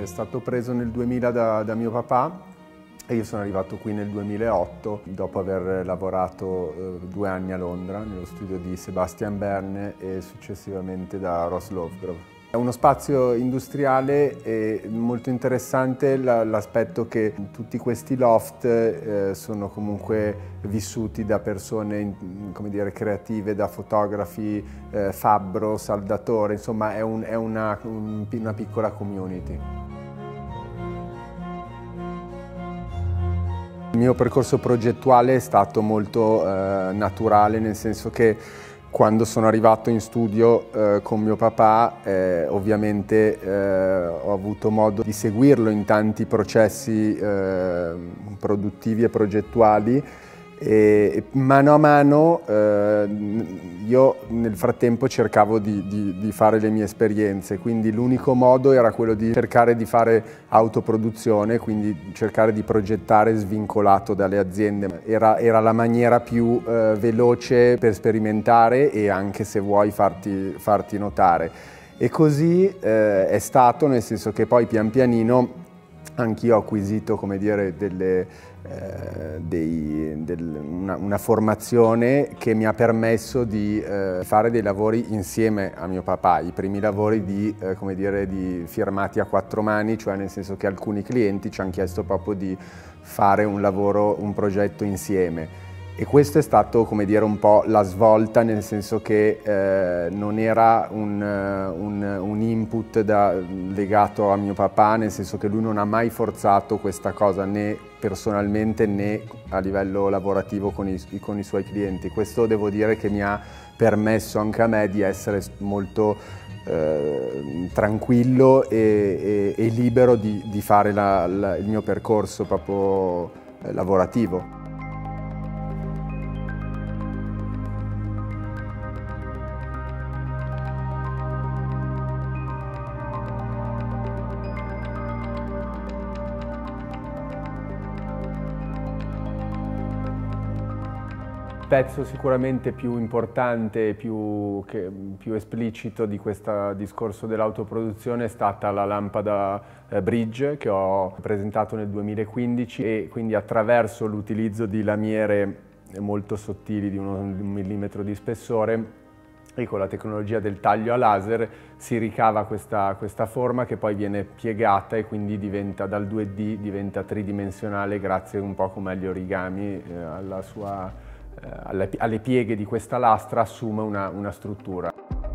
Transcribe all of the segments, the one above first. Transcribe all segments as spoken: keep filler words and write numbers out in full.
stato preso nel duemila da, da mio papà e io sono arrivato qui nel duemilaotto dopo aver lavorato eh, due anni a Londra nello studio di Sebastian Berne e successivamente da Ross Lovegrove. È uno spazio industriale e molto interessante l'aspetto che tutti questi loft eh, sono comunque vissuti da persone, come dire, creative, da fotografi, eh, fabbro, saldatore, insomma è, un, è una, un, una piccola community. Il mio percorso progettuale è stato molto eh, naturale, nel senso che quando sono arrivato in studio eh, con mio papà, eh, ovviamente eh, ho avuto modo di seguirlo in tanti processi eh, produttivi e progettuali e mano a mano eh, io nel frattempo cercavo di, di, di fare le mie esperienze, quindi l'unico modo era quello di cercare di fare autoproduzione, quindi cercare di progettare svincolato dalle aziende. Era, era la maniera più eh, veloce per sperimentare e anche, se vuoi, farti, farti notare. E così eh, è stato, nel senso che poi pian pianino anch'io ho acquisito, come dire, delle, eh, dei, del, una, una formazione che mi ha permesso di eh, fare dei lavori insieme a mio papà, i primi lavori di, eh, come dire, di firmati a quattro mani, cioè nel senso che alcuni clienti ci hanno chiesto proprio di fare un lavoro, un progetto insieme. E questo è stato, come dire, un po' la svolta, nel senso che eh, non era un, un, un input da, legato a mio papà, nel senso che lui non ha mai forzato questa cosa né personalmente né a livello lavorativo con i, con i suoi clienti. Questo devo dire che mi ha permesso anche a me di essere molto eh, tranquillo e, e, e libero di, di fare la, la, il mio percorso proprio eh, lavorativo. Il pezzo sicuramente più importante e più, più esplicito di questo discorso dell'autoproduzione è stata la lampada eh, Bridge che ho presentato nel duemilaquindici e quindi attraverso l'utilizzo di lamiere molto sottili di uno, un millimetro di spessore e con la tecnologia del taglio a laser si ricava questa, questa forma che poi viene piegata e quindi diventa dal due D diventa tridimensionale grazie un po' come agli origami, eh, alla sua alle pieghe di questa lastra assume una, una struttura.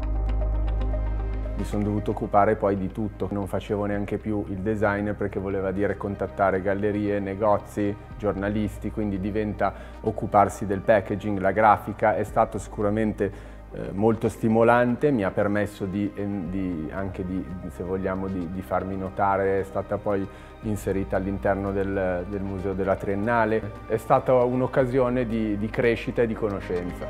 Mi sono dovuto occupare poi di tutto, non facevo neanche più il designer perché voleva dire contattare gallerie, negozi, giornalisti, quindi diventa occuparsi del packaging, la grafica. È stato sicuramente eh, molto stimolante, mi ha permesso di, di, anche di, se vogliamo, di, di farmi notare, è stata poi inserita all'interno del, del Museo della Triennale. È stata un'occasione di, di crescita e di conoscenza.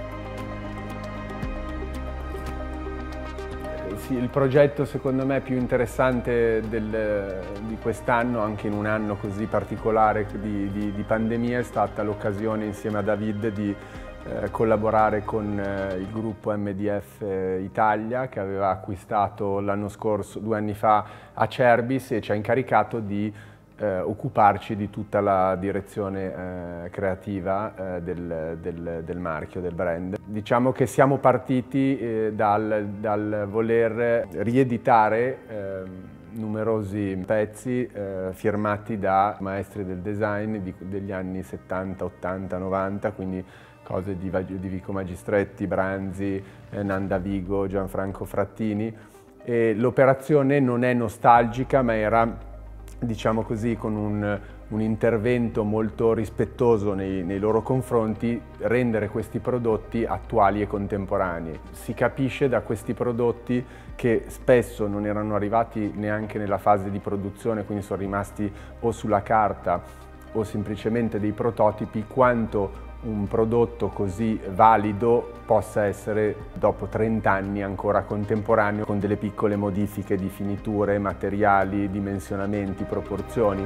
Sì, il progetto secondo me più interessante del, di quest'anno, anche in un anno così particolare di, di, di pandemia, è stata l'occasione insieme a David di eh, collaborare con eh, il gruppo M D F eh, Italia che aveva acquistato l'anno scorso, due anni fa, Acerbis e ci ha incaricato di eh, occuparci di tutta la direzione eh, creativa eh, del, del, del marchio, del brand. Diciamo che siamo partiti eh, dal, dal voler rieditare eh, numerosi pezzi eh, firmati da maestri del design di, degli anni settanta, ottanta, novanta, quindi cose di, di Vico Magistretti, Branzi, eh, Nanda Vigo, Gianfranco Frattini. E l'operazione non è nostalgica, ma era, diciamo così, con un, un intervento molto rispettoso nei, nei loro confronti, rendere questi prodotti attuali e contemporanei. Si capisce da questi prodotti che spesso non erano arrivati neanche nella fase di produzione, quindi sono rimasti o sulla carta o semplicemente dei prototipi, quanto un prodotto così valido possa essere dopo trenta anni ancora contemporaneo con delle piccole modifiche di finiture, materiali, dimensionamenti, proporzioni.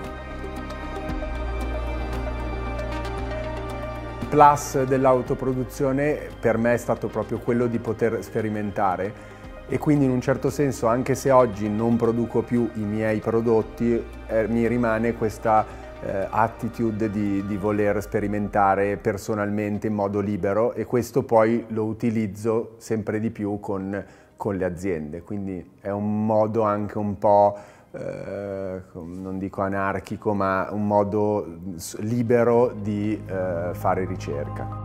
Il plus dell'autoproduzione per me è stato proprio quello di poter sperimentare e quindi in un certo senso, anche se oggi non produco più i miei prodotti, eh, mi rimane questa eh, attitude di, di voler sperimentare personalmente in modo libero, e questo poi lo utilizzo sempre di più con, con le aziende, quindi è un modo anche un po', eh, non dico anarchico, ma un modo libero di eh, fare ricerca.